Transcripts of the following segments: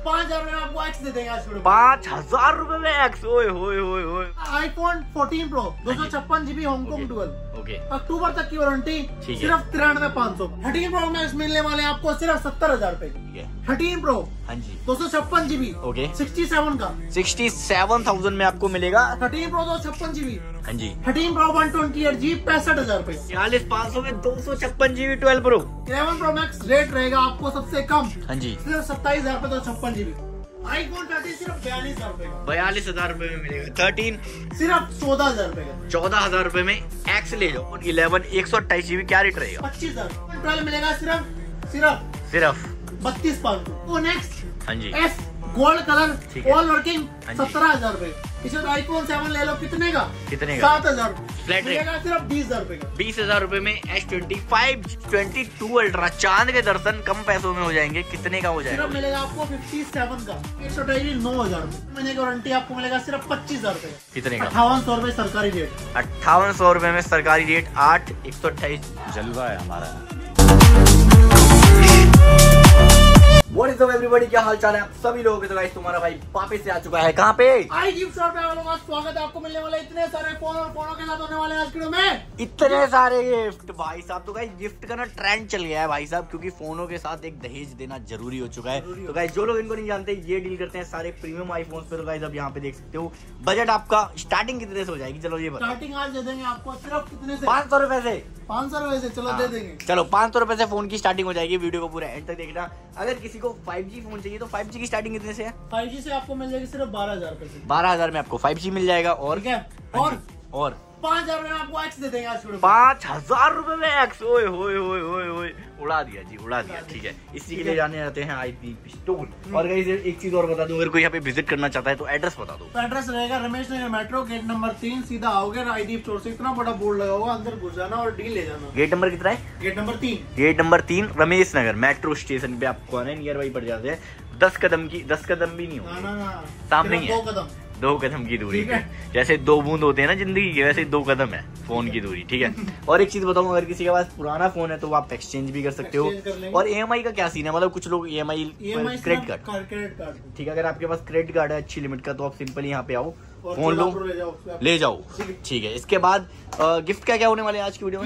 5,000 में आपको एक्स दे देंगे आज 5,000 रुपए में एक्स। ओए होए होए होए। iPhone 14 Pro 256 GB Hong Kong dual, okay, अक्टूबर तक की वारंटी, सिर्फ 93,500। 13 Pro Max मिलने वाले आपको सिर्फ 70,000 रूपए की। 13 Pro, हाँ जी, 256 GB, ओके, 67 का 67,000 में आपको मिलेगा। 13 Pro 256 GB, हाँ जी, 13 Pro 128 GB 65,000 रूपए। 46,500 में 256 GB 12 Pro। 11 Pro Max rate रहेगा आपको सबसे कम, हाँ जी, सिर्फ 27,000 रूपए 256 GB। iPhone 13 सिर्फ 42,000 रूपए का, 42,000 रुपए में मिलेगा। 13 सिर्फ 14,000 रूपए का, 14,000 रुपए में एक्स ले जाओ। 11 128 GB क्या रेट रहेगा? 25,000। 12 मिलेगा सिर्फ 32,500। वो नेक्स्ट हाँ जी, एस गोल्ड कलर ठीक है। ऑल वर्किंग, हाँ जी। 17,000 रूपए। इसे iPhone 7 ले लो, कितने का? कितने का? 7,000 फ्लैट रेट मिलेगा सिर्फ 20,000 रूपए का। 20,000 रुपए में S25 22 अल्ट्रा चांद के दर्शन कम पैसों में हो जाएंगे। कितने का हो जाएगा? सिर्फ मिलेगा आपको 57 का, 128 9,000 महीने की वारंटी आपको मिलेगा सिर्फ 25,000 रूपए। कितने का? 5800 रूपए सरकारी रेट। 5800 रुपए में सरकारी रेट। 8 128 जलवा है हमारा। What is up everybody, क्या हाल चाल है आप सभी लोगों के? तो गाइस तुम्हारा भाई वापस से आ चुका है। कहाँ पे? आई गिफ्ट शॉप पे आप लोगों का स्वागत है। आपको मिलने वाले इतने सारे फोन और फोनों के साथ होने वाले आज के वीडियो में इतने सारे गिफ्ट भाई साहब। तो गाइस गिफ्ट का ना ट्रेंड चल गया है भाई साहब, क्योंकि फोनों के साथ एक दहेज देना जरूरी हो चुका है। तो गाइस जो लोग इनको नहीं जानते, ये डील करते हैं सारे प्रीमियम आईफोन्स पे। तो गाइस अब यहाँ पे देख सकते हो बजट आपका स्टार्टिंग कितने से हो जाएगी? चलो ये बता। स्टार्टिंग आज दे देंगे आपको सिर्फ कितने से? 500 रुपए से। 500 रुपए से चलो दे देंगे। चलो 500 रुपए से फोन की स्टार्टिंग हो जाएगी। वीडियो को पूरा एंड तक देखना। अगर किसी को 5G फोन चाहिए तो 5G की स्टार्टिंग कितने से है? 5G से आपको मिल जाएगी सिर्फ 12,000 रूपए से। 12,000 में आपको 5G मिल जाएगा। और ठीक है, और 5,000 में आपको एक्स दे देंगे आज 5,000 रुपए में एक्स। ओए होए होए होए होए, उड़ा दिया जी, उड़ा दिया। ठीक है, इसी के लिए जाने जाते हैं IP पिस्तौल। और गाइस एक चीज और बता दूं, अगर कोई यहाँ पे विजिट करना चाहता है तो एड्रेस बता दो। एड्रेस रहेगा Ramesh Nagar metro gate number 3, सीधा आओगे ID स्टोर से, इतना बड़ा बोर्ड लगा होगा, अंदर घुस जाना और डील ले जाना। गेट नंबर कितना है? Gate number 3। Gate number 3 Ramesh Nagar metro station पे आपको आना है। नियर बाई पड़ जाते हैं 10 कदम भी नहीं होगी, ना सामने ही है। 2 कदम की दूरी पे। जैसे 2 बूंद होते हैं ना जिंदगी के, वैसे 2 कदम है फोन की दूरी। ठीक है। और एक चीज बताऊं, अगर किसी के पास पुराना फोन है तो आप एक्सचेंज भी कर सकते हो। और EMI का क्या सीन है? मतलब कुछ लोग EMI क्रेडिट कार्ड, ठीक है, अगर आपके पास क्रेडिट कार्ड है अच्छी लिमिट का तो आप सिंपल यहाँ पे आओ, फोन लो, ले जाओ। ठीक है। इसके बाद गिफ्ट क्या क्या होने वाले आज की वीडियो में?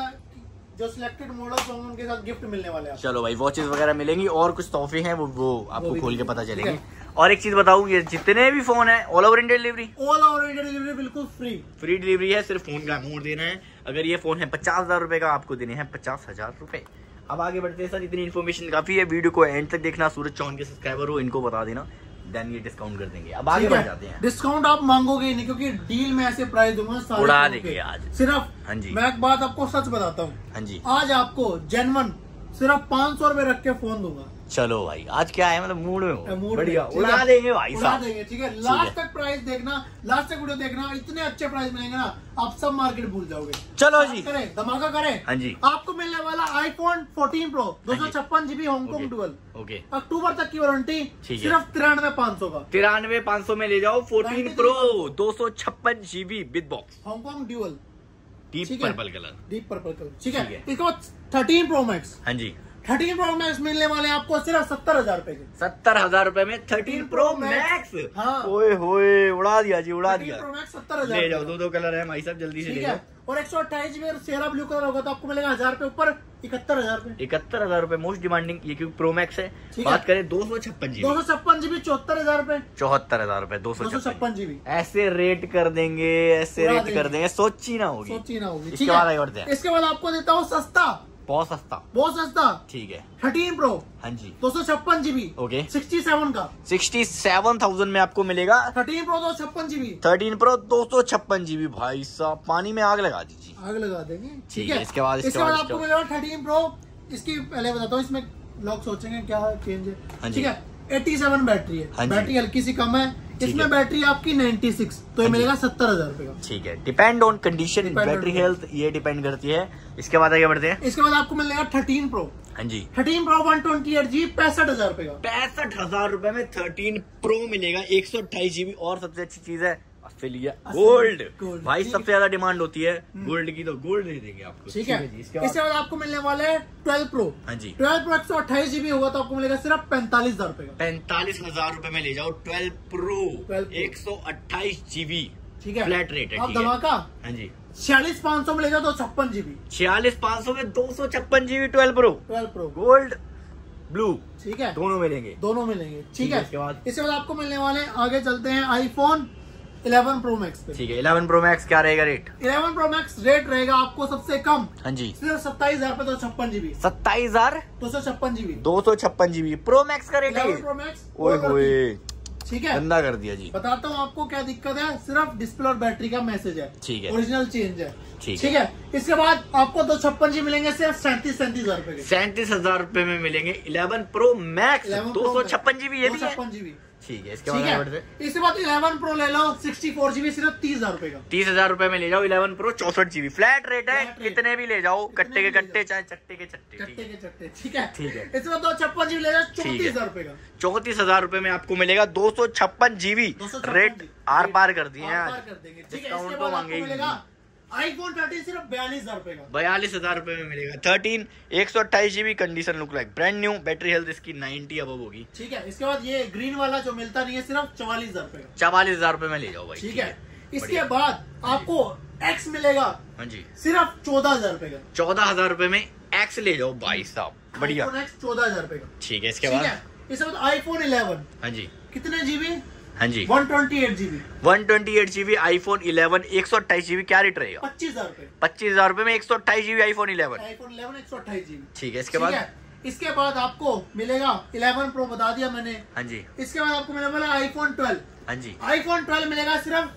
जो सिलेक्टेड मॉडल्स होंगे उनके साथ गिफ्ट मिलने वाले हैं। चलो भाई, वॉचेस वगैरह मिलेंगी और कुछ तोहफे हैं वो आपको खोल के पता चलेंगे। और एक चीज बताऊं, ये जितने भी फोन है ऑल ओवर इंडिया डिलीवरी, बिल्कुल फ्री डिलीवरी है। सिर्फ फोन का अमाउंट देना है। अगर ये फोन है 50,000 रुपए का, आपको देने हैं 50,000 रुपए। अब आगे बढ़ते हैं सर, इतनी इन्फॉर्मेशन काफी है, वीडियो को एंड तक देखना। सूरज चौहान के सब्सक्राइबर हो, इनको बता देना, देन ये डिस्काउंट कर देंगे। अब आगे बढ़ जाते हैं। डिस्काउंट आप मांगोगे ही नहीं, क्योंकि डील में ऐसे प्राइस दूंगा, उड़ा देंगे आज सिर्फ। हाँ जी, मैं एक बात आपको सच बताता हूँ, हाँ जी, आज आपको जेन्युइन सिर्फ 500 रुपए रख के फोन दूंगा। चलो भाई, आज क्या है, मतलब मूड में हो, बढ़िया उड़ा देंगे भाई उड़ा देंगे। ठीक है, लास्ट तक प्राइस देखना, लास्ट तक वीडियो देखना, इतने अच्छे प्राइस मिलेंगे ना, आप सब मार्केट भूल जाओगे। चलो जी, करें धमाका करें। हाँ जी, आपको मिलने वाला iPhone 14 Pro 256 GB Hong Kong dual, okay, अक्टूबर तक की वारंटी, सिर्फ 93,500 का। 93,500 में ले जाओ 14 Pro 256 GB with box, Hong Kong dual, deep purple colour. ठीक है। इसके बाद 13 Pro Max, हाँ जी, 13 Pro Max मिलने वाले आपको सिर्फ 70,000 रुपए के। 70,000 रुपए में 13 Pro Max। हाँ, ओए होए, उड़ा दिया जी, उड़ा दिया। 13 Pro Max 70,000 ले जाओ, 2 कलर है भाई साहब, जल्दी से ले जाओ। और 128 GB सेरा ब्लू कलर होगा तो आपको मिलेगा 1000 रुपए ऊपर, 71,000 रुपए। 71,000 रुपए मोस्ट डिमांडिंग, ये क्योंकि प्रो मैक्स है। बात करें 256 GB, 74,000 रुपए, 74,000 रुपए 256 GB। ऐसे रेट कर देंगे, ऐसे रेट कर देंगे, सोची ना होगी। इसके बाद आगे बढ़ते हैं। इसके बाद आपको देता हूँ सस्ता, बहुत सस्ता, ठीक है। 13 Pro, हाँ जी, 256 GB, ओके, 67 का, 67,000 में आपको मिलेगा। 13 Pro 256 GB, 13 Pro 256 GB। भाई साहब, पानी में आग लगा दीजिए। आग लगा देंगे। ठीक है। इसके बाद आपको मिलेगा 13 Pro। इसकी पहले बताता हूँ, इसमें लोग सोचेंगे क्या चेंज है। ठीक है, 87 बैटरी है, बैटरी हल्की सी कम है। इसमें बैटरी आपकी 96, तो ये मिलेगा 70,000 रुपए का। ठीक है, depend on condition, battery health ये डिपेंड करती है। इसके बाद आगे बढ़ते हैं। इसके बाद आपको मिलेगा 13 Pro, हाँ जी, 13 Pro 128 GB 65,000 रुपए का। 65,000 रुपए में 13 Pro मिलेगा, 128 GB। और सबसे अच्छी चीज है ऑस्ट्रेलिया गोल्ड। गोल्ड भाई सबसे ज्यादा डिमांड होती है गोल्ड की, तो गोल्ड दे देंगे आपको। ठीक है। इसके बाद आपको मिलने वाले है 12 प्रो। हाँ जी 12 प्रो 128 GB होगा तो आपको मिलेगा सिर्फ 45,000 रुपए का। 45,000 रुपए में ले जाओ 12 प्रो 128 GB। ठीक है, फ्लैट रेट है। अब धमाका। हाँ जी 46,500 में ले जाओ तो 56 GB। 46,500 में 256 GB 12 प्रो गोल्ड ब्लू। ठीक है, दोनों मिलेंगे। दोनों मिलेंगे। ठीक है, इसके बाद आपको मिलने वाले, आगे चलते हैं आईफोन 11 प्रो मैक्स पे। ठीक है 11 प्रो मैक्स क्या रहेगा रेट? 11 प्रो मैक्स रेट रहेगा आपको सबसे कम। हाँ जी सिर्फ 27,000 पे 256 GB। 27,256 GB 256 GB Pro Max का रेट है। 11 प्रो मैक्स। ओए होए ठीक है, गंदा कर दिया जी। बताता हूँ आपको क्या दिक्कत है, सिर्फ डिस्प्ले और बैटरी का मैसेज है। ठीक है, ओरिजिनल चेंज है। ठीक है। इसके बाद आपको 256 GB मिलेंगे सिर्फ 37,000 रुपए के। 37,000 रुपए में मिलेंगे 11 प्रो मैक्स 256 GB। ये भी है। 256 GB। ठीक है, इसके बाद इसके बाद 11 प्रो ले लो 64 GB सिर्फ 30,000 रुपए का। 30,000 रुपए में ले जाओ 11 प्रो 64 GB फ्लैट रेट है। कितने भी ले जाओ, कट्टे के कट्टे चाहे चट्टे के चट्टे। ठीक है। ठीक है, इसके बाद 256 GB ले जाओ 34,000 रुपए का। 34,000 रुपए में आपको मिलेगा 256 GB। रेट आर पार कर दिए हैं, डिस्काउंट तो मांगेगी। आईफोन 13 सिर्फ 42,000 रुपए का। 42,000 रुपए में मिलेगा 13 128 GB condition look like brand new. Battery health इसकी 90 अबव होगी। ठीक है, इसके बाद ये ग्रीन वाला जो मिलता नहीं है सिर्फ 44,000 रुपए का। 44,000 रुपए में ले जाओ भाई। ठीक है, इसके बाद आपको एक्स मिलेगा। हाँ जी सिर्फ 14,000 रुपए का। 14,000 रुपए में एक्स ले जाओ भाई साहब, बढ़िया। आईफोन एक्स 14,000 रुपए का। ठीक है, इसके बाद इसके बाद आईफोन 11। हाँ जी कितने जीबी? हाँ जी 128 GB। 128 GB आईफोन 11 128 GB क्या रेट रहेगा? 25,000 रुपए। 25,000 रुपए में 128 GB आईफोन 11। IPhone 11 128 GB। ठीक है, इसके बाद इसके बाद आपको मिलेगा 11 प्रो बता दिया मैंने। हाँ जी इसके बाद आपको मिलेगा वाला आईफोन 12। हाँ जी आईफोन 12 मिलेगा सिर्फ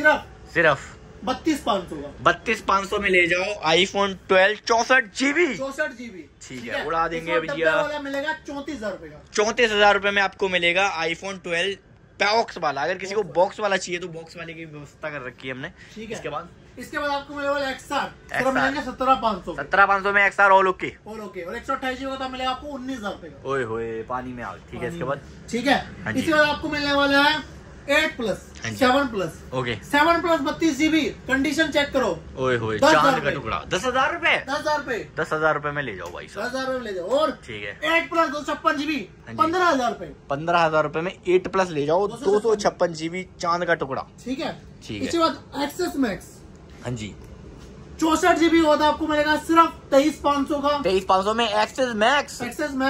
32,500 का। 32,500 में ले जाओ आईफोन 12 64 GB। 64 GB। ठीक है, उड़ा देंगे भैया। वाला मिलेगा 34,000 रुपए का। 34,000 रुपए में आपको मिलेगा आईफोन 12 बॉक्स वाला। अगर किसी को बॉक्स वाला चाहिए तो बॉक्स वाले की व्यवस्था कर रखी है हमने। ठीक है, इसके बाद आपको मिलेगा एक्सआर मिलेंगे 17,500। 17,500 में एक्सआर ऑल ओके और 128 GB का मिलेगा आपको 19,000 रुपए का। ओए होए पानी में आग। ठीक है, इसके बाद ठीक है, इसके बाद आपको मिलने वाला है 8+, 7+। Okay 7+ 32 GB। कंडीशन चेक करो। ओए होए चांद का टुकड़ा। 10,000 रुपए। 10,000 रुपए में ले जाओ भाई साहब। 10,000 रुपए ले जाओ। और ठीक है 8+ 256 GB 15,000 रुपए। 15,000 रुपए में 8+ ले जाओ 256 GB चांद का टुकड़ा। ठीक है, ठीक है। इसके बाद एक्सेस मैक्स। हाँ जी 64 GB होता आपको मिलेगा सिर्फ 23,500 का। 23,500 में एक्सेस मैक्स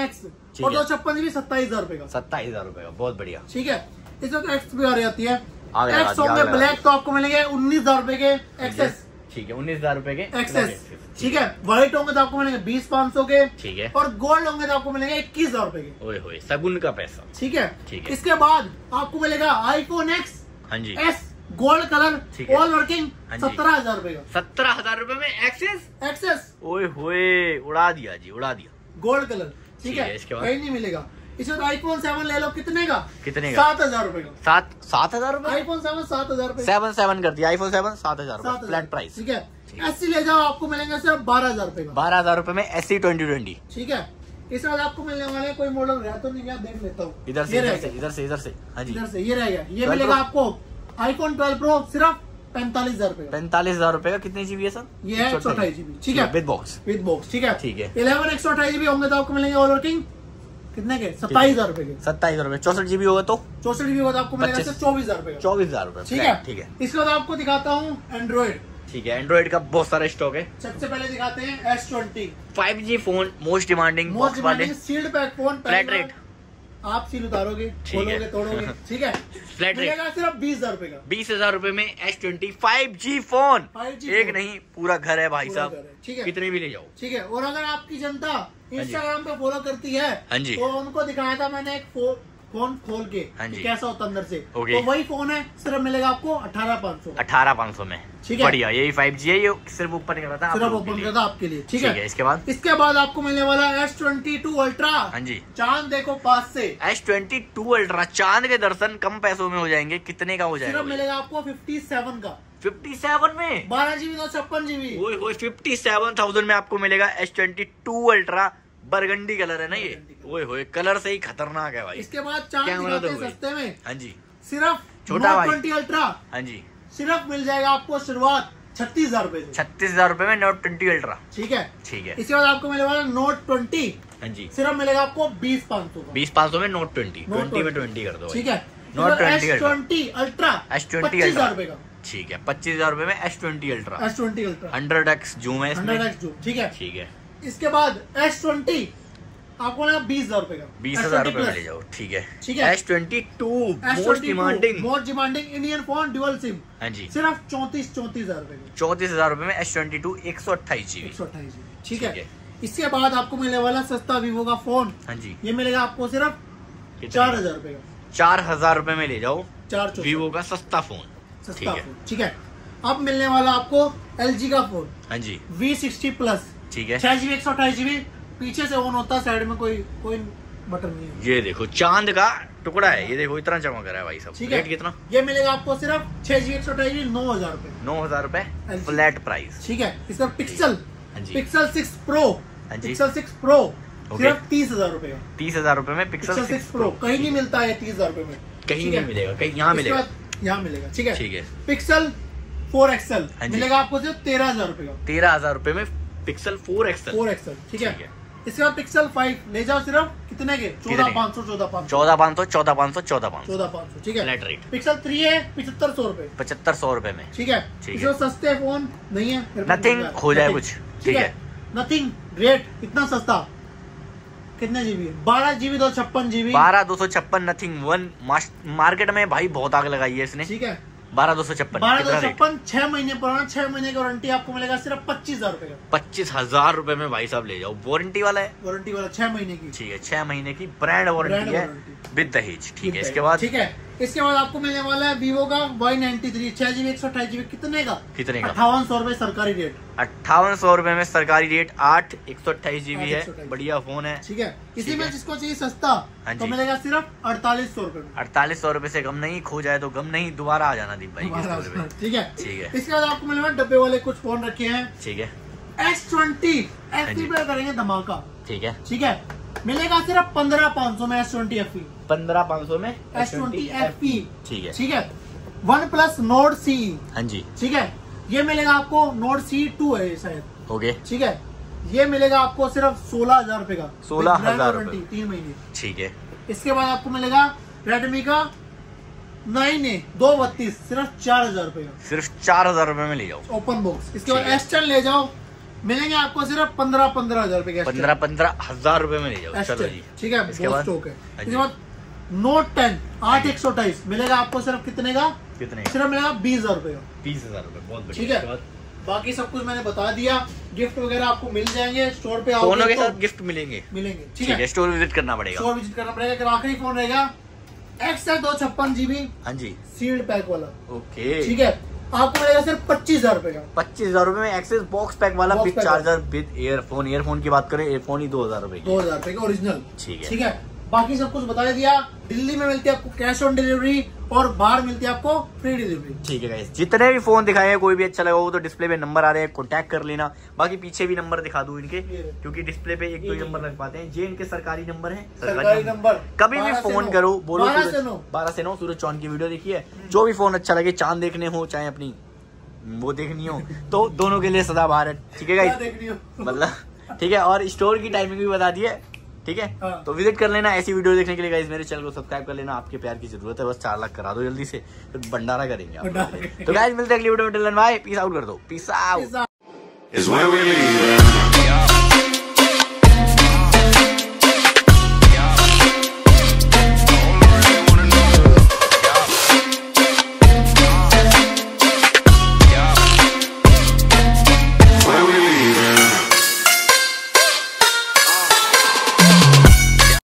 और 256 GB 27,000 रुपए का। 27,000 रुपए का, बहुत बढ़िया। ठीक है, इसमें तो एक्स भी आ जाती है। एक्स होंगे ब्लैक तो आपको मिलेंगे 19,000 रुपए के एक्सेस। ठीक है 19,000 रुपए के एक्सेस। ठीक है, व्हाइट होंगे तो आपको मिलेंगे 20,500 के। ठीक है, और गोल्ड होंगे तो आपको मिलेंगे 21,000 रुपए के। ओए होए सगुन का पैसा। ठीक है, इसके बाद आपको मिलेगा आईफोन एक्स। हाँ जी S gold colour all working 17,000 रुपए का। 17,000 रुपए में एक्सेस। ओए होए उड़ा दिया जी, उड़ा दिया। Gold colour. ठीक है, इसके बाद कहीं नहीं मिलेगा। इसमें तो आईफोन 7 ले लो। कितने का? 7,000 रुपए का। 7,000 रुपए आईफोन 7 7,000 रुपए। 7 कर दिया आईफोन 7 7,000 रुपए फ्लैट प्राइस। ठीक है, एससी ले जाओ आपको मिलेंगे सिर्फ 12,000 रुपए का। 12,000 रुपए में एससी 2020। ठीक है, इस बाद आपको मिलने वाले कोई मॉडल रहा तो नहीं गया, देख लेता हूँ। इधर से हाँ जी इधर से ये रहेगा। ये मिलेगा आपको आईफोन 12 प्रो सिर्फ 45,000 रुपए का। 45,000 रुपए का। कितने जीबी है सर? ये है 128 GB। ठीक है, विद बॉक्स। ठीक है, ठीक है। 11 128 GB होंगे तो आपको मिलेंगे ऑल वर्किंग कितने के? 27,000 रुपए के। 27,000 रुपए। 64 GB होगा तो 64 GB होगा तो आपको मिलेगा सिर्फ 24,000 रुपए का। 24,000 रुपए। ठीक है, ठीक है। इसके बाद आपको दिखाता हूँ एंड्रॉइड। ठीक है, एंड्रॉइड का बहुत सारा स्टॉक है। सबसे पहले दिखाते हैं S20 5G phone, most demanding sealed pack phone. Flat rate आप सील उतारोगे, खोलोगे, तोड़ोगे। ठीक है, फ्लैट रेट सिर्फ 20,000 रुपए का। 20,000 रुपए में S20 5G फोन। 5G एक नहीं पूरा घर है भाई साहब। ठीक है, कितने भी ले जाओ। ठीक है, और अगर आपकी जनता इंस्टाग्राम पे फॉलो करती है तो उनको दिखाया था मैंने एक फोन खोल के कैसा होता अंदर से। तो वही फोन है, सिर्फ मिलेगा आपको 18,500। 18,500 में। ठीक है, बढ़िया। यही 5G है, ये सिर्फ ओपन कर रहा था, सिर्फ ओपन कर था आपके लिए। ठीक है, इसके बाद आपको मिलने वाला है S22 अल्ट्रा। हाँ जी, चांद देखो पास से। S22 अल्ट्रा चांद के दर्शन कम पैसों में हो जाएंगे। कितने का हो जाएगा? सिर्फ मिलेगा आपको 57 का। 57 में 12 GB 256 GB। 57,000 में आपको मिलेगा S22 अल्ट्रा। बरगंडी कलर है ना ये। ओए होए कलर से ही खतरनाक है भाई। इसके बाद चांद दिखाते हैं सस्ते में। हाँ जी, सिर्फ छोटा 20 अल्ट्रा। हाँ जी सिर्फ मिल जाएगा आपको शुरुआत 36,000 रुपए से। 36,000 रुपए में नोट 20 अल्ट्रा। ठीक है, ठीक है। इसके बाद आपको मिलेगा नोट 20। हाँ जी, सिर्फ मिलेगा आपको 20,500 का। 20,500 में नोट 20 में 20 कर दो। ठीक है, नोट 20 S20 अल्ट्रा S20 25,000 रुपए का। ठीक है, 25,000 रुपए में S20 अल्ट्रा। 100x जूम है इसमें। 100x zoom. ठीक है, ठीक है। इसके बाद S20 आपको ना 20,000 रुपए का। 20,000 रुपए में ले जाओ। ठीक है, ठीक है। S22 most demanding Indian phone dual SIM. हाँ जी, सिर्फ 34,000 रुपए का। 34,000 रुपए में S22 128 GB। 128 GB। ठीक है, इसके बाद आपको मिलने वाला सस्ता वीवो का फोन। हाँ जी, ये मिलेगा आपको सिर्फ 4,000 रुपए का। 4,000 रुपए में ले जाओ 4 वीवो का सस्ता फोन। सस्ता फोन। ठीक है, अब मिलने वाला आपको LG का फोन। हाँ जी, V60 प्लस। ठीक है, 6 GB 128 GB। पीछे से ऑन होता है, साइड में कोई बटन नहीं है। ये देखो चांद का टुकड़ा है, ये देखो इतना चमक रहा है भाई साहब। ठीक है, कितना? ये मिलेगा आपको सिर्फ 6 GB 128 GB 9,000 रुपए। 9,000 रुपए फ्लैट प्राइस। ठीक है, इसका पिक्सल हाँ जी, पिक्सल 6 प्रो। हाँ जी, पिक्सल 6 प्रो सिर्फ 30,000 रुपए का। 30,000 रुपए में पिक्सल 6 प्रो कहीं नहीं मिलता है 30,000 रुपए में। कहीं नहीं मिलेगा, कहीं यहाँ मिलेगा। यहाँ मिलेगा। ठीक है, ठीक है। पिक्सल 4XL हाँ जी, मिलेगा आपको सिर्फ 13,000 रुपए का। 13,000 रुपए में पिक्सल 4XL। ठीक है, इसके बाद पिक्सल 5 ले जाओ सिर्फ कितने के? 14,500 14,500। ठीक है, फ्लैट रेट। पिक्सल 3 है 7,500 रुपए। 7,500 रुपए में। ठीक है, इसमें सस्ते फोन नहीं है। नथिंग हो जाए कुछ। ठीक है, नथिंग ग्रेट, इतना सस्ता। कितने GB? 12 GB 256 GB। 12,256 nothing 1 market में भाई बहुत आग लगाई है इसने। ठीक है, 12,256 6 महीने पुराना, 6 महीने की वारंटी आपको मिलेगा सिर्फ 25,000 रुपए का। 25,000 रुपए में भाई साहब ले जाओ। वारंटी वाला है, वारंटी वाला 6 महीने की। ठीक है, 6 महीने की ब्रांड वारंटी है विद दहेज। ठीक है, इसके बाद? ठीक है, इसके बाद आपको मिलने वाला है वीवो का Y93 6 GB 128 GB। कितने का? 5800 रुपए सरकारी रेट। 5800 रुपए में सरकारी रेट। 8 128 GB है, बढ़िया फोन है। ठीक है, इसी में जिसको चाहिए सस्ता तो मिलेगा सिर्फ 4800 रुपए में। 4800 रुपए से कम नहीं, खो जाए तो गम नहीं, दोबारा आ जाना दीप भाई। ठीक है, ठीक है। इसके बाद आपको मिलेगा डब्बे वाले कुछ फोन रखे हैं। ठीक है, S20 FE करेंगे धमाका। ठीक है, ठीक है, मिलेगा सिर्फ 15,500 में S20 FE। 15,500 में S20 FE। ठीक है, ठीक है, OnePlus Nord CE। हाँ जी, ठीक है, ये मिलेगा आपको Nord CE 2 है शायद। ओके, ठीक है, ये मिलेगा आपको सिर्फ 16,000 रुपए का। 16,000 रुपए 3 महीने। ठीक है, इसके बाद आपको मिलेगा Redmi का 9A 232 सिर्फ 4,000 रुपए का। सिर्फ 4,000 रुपए में ले जाओ ओपन बॉक्स। इसके बाद S10 ले जाओ, मिलेंगे आपको सिर्फ 15,000 रुपए के। 15,000 रुपए में ले जाओ। चलो जी, ठीक है, बहुत स्टॉक है। इसके बाद Note 10 8 128 मिलेगा आपको सिर्फ कितने का? सिर्फ मिलेगा 20,000 रुपए का। 20,000 रुपए, बहुत बढ़िया। ठीक है, बाकी सब कुछ मैंने बता दिया। गिफ्ट वगैरह आपको मिल जाएंगे स्टोर पे आओगे फोनों के साथ गिफ्ट मिलेंगे। ठीक है, स्टोर विजिट करना पड़ेगा। आखिरी फोन रहेगा XS 256 GB। हाँ जी, सील्ड पैक वाला। ओके, ठीक है, आपको मिलेगा सिर्फ 25,000 रुपए का। 25,000 रुपए में एक्सेस बॉक्स पैक वाला विद चार्जर विद ईयरफोन की बात करें, ईयरफोन ही 2,000 रुपए 2,000 रुपए का ओरिजिनल। ठीक है, बाकी सब कुछ बता दिया। दिल्ली में मिलती है आपको कैश ऑन डिलीवरी और बाहर मिलती है आपको फ्री डिलीवरी। ठीक है गाइस, जितने भी फोन दिखाए हैं कोई भी अच्छा लगा वो तो डिस्प्ले पे नंबर आ रहे हैं, कॉन्टैक्ट कर लेना। बाकी पीछे भी नंबर दिखा दूं इनके, क्योंकि डिस्प्ले पे एक दो नंबर लग पाते हैं। ये इनके सरकारी नंबर है। सरकारी नंबर कभी भी फोन करो, बोलो 12 से 9 सूरज चांद की वीडियो देखिए। जो भी फोन अच्छा लगे, चांद देखने हो चाहे अपनी वो देखनी हो, तो दोनों के लिए सदाबहार है। ठीक है गाइस, मतलब ठीक है। और स्टोर की टाइमिंग भी बता दी है। ठीक है, तो विजिट कर लेना ऐसी वीडियो देखने के लिए। गाइस मेरे चैनल को सब्सक्राइब कर लेना, आपके प्यार की जरूरत है, बस 4 लाख करा दो जल्दी से, तो भंडारा करेंगे आप। तो गाइस मिलते हैं अगली वीडियो में। पीस आउट कर दो। Peace out.